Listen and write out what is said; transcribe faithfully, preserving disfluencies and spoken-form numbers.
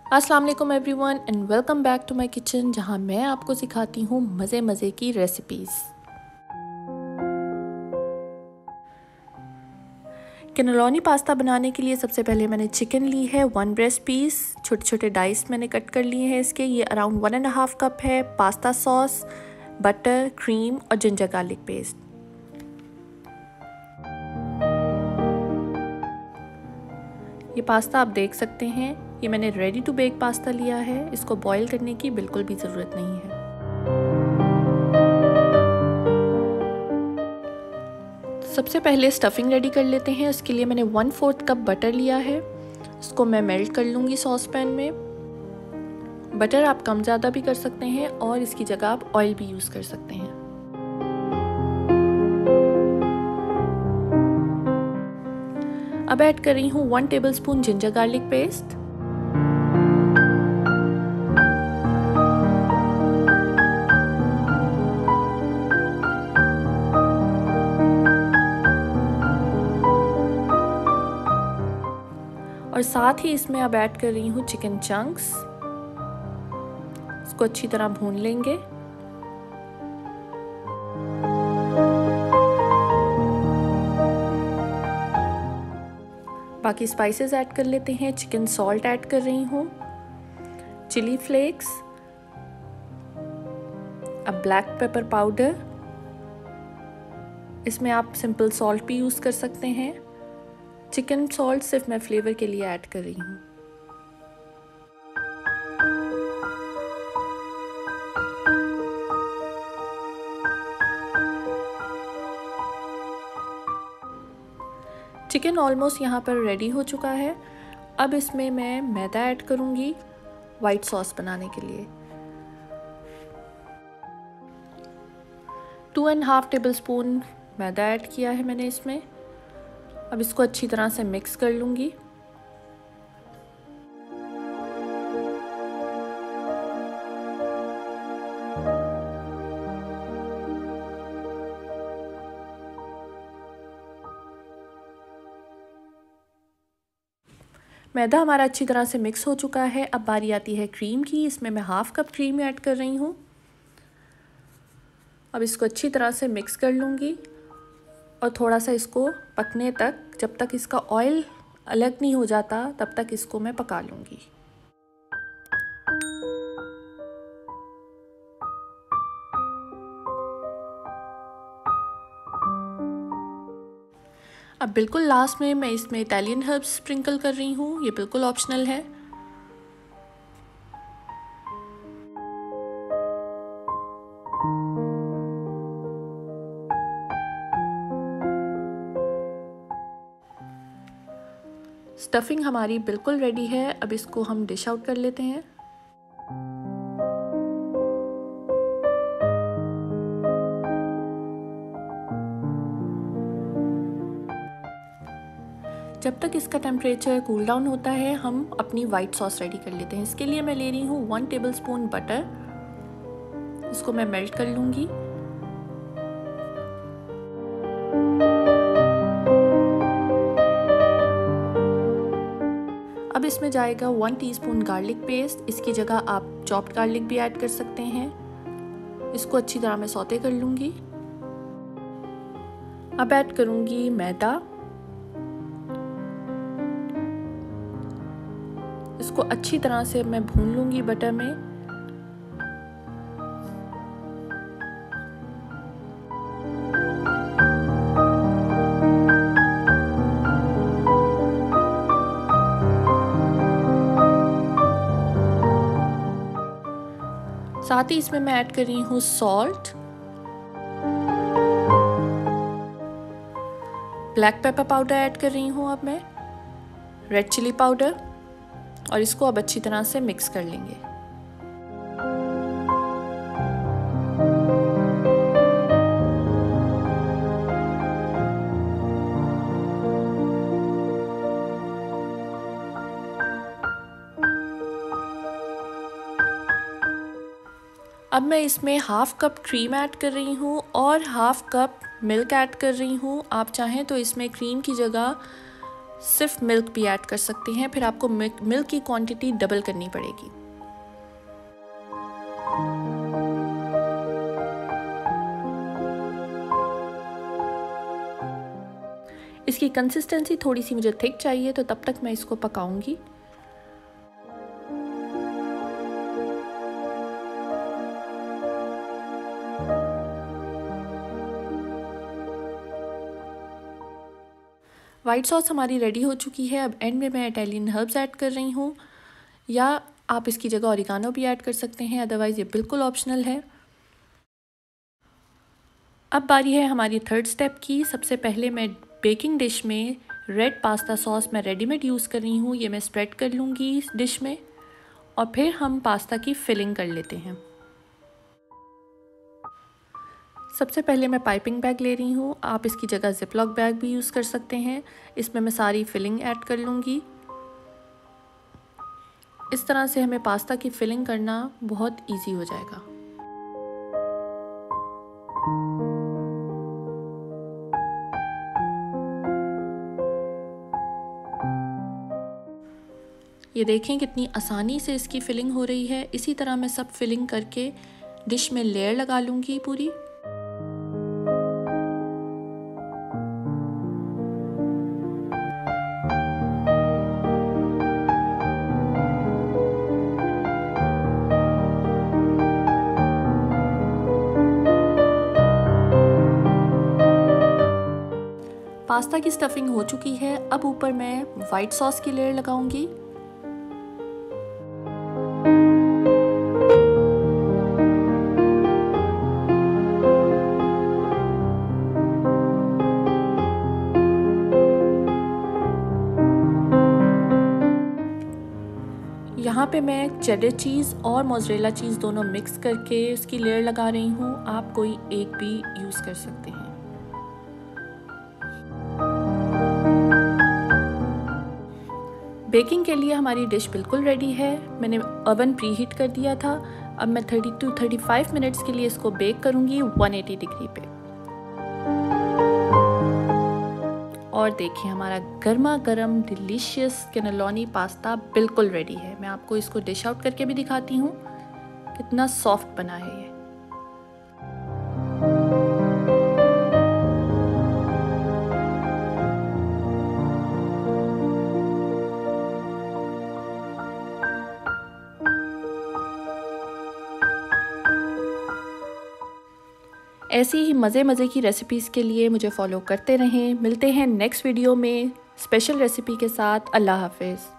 अस्सलाम वालेकुम everyone and welcome back to my kitchen, जहां मैं आपको सिखाती हूँ मज़े मज़े की रेसिपीज़। कैनेलोनी पास्ता बनाने के लिए सबसे पहले मैंने चिकन ली है, वन ब्रेस्ट पीस, छोटे छोटे डाइस मैंने कट कर लिए हैं इसके। ये around one and half cup है। पास्ता सॉस, बटर, क्रीम और जिंजर गार्लिक पेस्ट। ये पास्ता आप देख सकते हैं, ये मैंने रेडी टू बेक पास्ता लिया है। इसको बॉईल करने की बिल्कुल भी ज़रूरत नहीं है। सबसे पहले स्टफिंग रेडी कर लेते हैं। उसके लिए मैंने वन फोर्थ कप बटर लिया है। इसको मैं मेल्ट कर लूँगी सॉस पैन में। बटर आप कम ज़्यादा भी कर सकते हैं और इसकी जगह आप ऑयल भी यूज़ कर सकते हैं। अब ऐड कर रही हूँ one tablespoon ginger garlic paste, और साथ ही इसमें अब ऐड कर रही हूँ चिकन चंक्स। इसको अच्छी तरह भून लेंगे। बाकी स्पाइसेस ऐड कर लेते हैं। चिकन सॉल्ट ऐड कर रही हूँ, चिली फ्लेक्स, अब ब्लैक पेपर पाउडर। इसमें आप सिंपल सॉल्ट भी यूज़ कर सकते हैं। चिकन सॉल्ट सिर्फ मैं फ्लेवर के लिए ऐड कर रही हूँ। चिकन ऑलमोस्ट यहाँ पर रेडी हो चुका है। अब इसमें मैं मैदा ऐड करूँगी वाइट सॉस बनाने के लिए। Two and half tablespoon मैदा ऐड किया है मैंने इसमें। अब इसको अच्छी तरह से मिक्स कर लूँगी। मैदा हमारा अच्छी तरह से मिक्स हो चुका है। अब बारी आती है क्रीम की। इसमें मैं हाफ कप क्रीम ऐड कर रही हूँ। अब इसको अच्छी तरह से मिक्स कर लूँगी और थोड़ा सा इसको पकने तक, जब तक इसका ऑयल अलग नहीं हो जाता तब तक इसको मैं पका लूँगी। अब बिल्कुल लास्ट में मैं इसमें इटालियन हर्ब्स स्प्रिंकल कर रही हूँ। ये बिल्कुल ऑप्शनल है। स्टफिंग हमारी बिल्कुल रेडी है। अब इसको हम डिश आउट कर लेते हैं। जब तक इसका टेम्परेचर कूल डाउन होता है, हम अपनी वाइट सॉस रेडी कर लेते हैं। इसके लिए मैं ले रही हूँ वन टेबलस्पून बटर। इसको मैं मेल्ट कर लूँगी। अब इसमें जाएगा वन टीस्पून गार्लिक पेस्ट। इसकी जगह आप चॉप्ड गार्लिक भी ऐड कर सकते हैं। इसको अच्छी तरह मैं सौते कर लूँगी। अब ऐड करूँगी मैदा। इसको अच्छी तरह से मैं भून लूँगी बटर में। साथ ही इसमें मैं ऐड कर रही हूँ salt, black pepper powder add कर रही हूँ अब मैं, रेड चिली पाउडर, और इसको अब अच्छी तरह से मिक्स कर लेंगे। अब मैं इसमें हाफ कप क्रीम ऐड कर रही हूँ और हाफ कप मिल्क ऐड कर रही हूँ। आप चाहें तो इसमें क्रीम की जगह सिर्फ मिल्क भी ऐड कर सकते हैं, फिर आपको मिल्क की क्वांटिटी डबल करनी पड़ेगी। इसकी कंसिस्टेंसी थोड़ी सी मुझे थिक चाहिए, तो तब तक मैं इसको पकाऊंगी। वाइट सॉस हमारी रेडी हो चुकी है। अब एंड में मैं इटालियन हर्ब्स ऐड कर रही हूँ, या आप इसकी जगह ओरिगानो भी ऐड कर सकते हैं, अदरवाइज़ ये बिल्कुल ऑप्शनल है। अब बारी है हमारी थर्ड स्टेप की। सबसे पहले मैं बेकिंग डिश में रेड पास्ता सॉस मैं रेडीमेड यूज़ कर रही हूँ, ये मैं स्प्रेड कर लूँगी इस डिश में, और फिर हम पास्ता की फिलिंग कर लेते हैं। सबसे पहले मैं पाइपिंग बैग ले रही हूँ, आप इसकी जगह जिपलॉक बैग भी यूज़ कर सकते हैं। इसमें मैं सारी फिलिंग ऐड कर लूँगी। इस तरह से हमें पास्ता की फिलिंग करना बहुत इजी हो जाएगा। ये देखें कितनी आसानी से इसकी फिलिंग हो रही है। इसी तरह मैं सब फिलिंग करके डिश में लेयर लगा लूँगी पूरी। पास्ता की स्टफिंग हो चुकी है। अब ऊपर मैं वाइट सॉस की लेयर लगाऊंगी। यहाँ पे मैं चेडर चीज़ और मोज़रेला चीज़ दोनों मिक्स करके उसकी लेयर लगा रही हूँ। आप कोई एक भी यूज़ कर सकते हैं। बेकिंग के लिए हमारी डिश बिल्कुल रेडी है। मैंने ओवन प्री हीट कर दिया था। अब मैं thirty to thirty five minutes के लिए इसको बेक करूँगी वन एटी डिग्री पे। और देखिए हमारा गर्मा गर्म डिलीशियस कैनेलोनी पास्ता बिल्कुल रेडी है। मैं आपको इसको डिश आउट करके भी दिखाती हूँ कितना सॉफ्ट बना है ये। ऐसी ही मज़े मज़े की रेसिपीज़ के लिए मुझे फॉलो करते रहें। मिलते हैं नेक्स्ट वीडियो में स्पेशल रेसिपी के साथ। अल्लाह हाफ़िज़।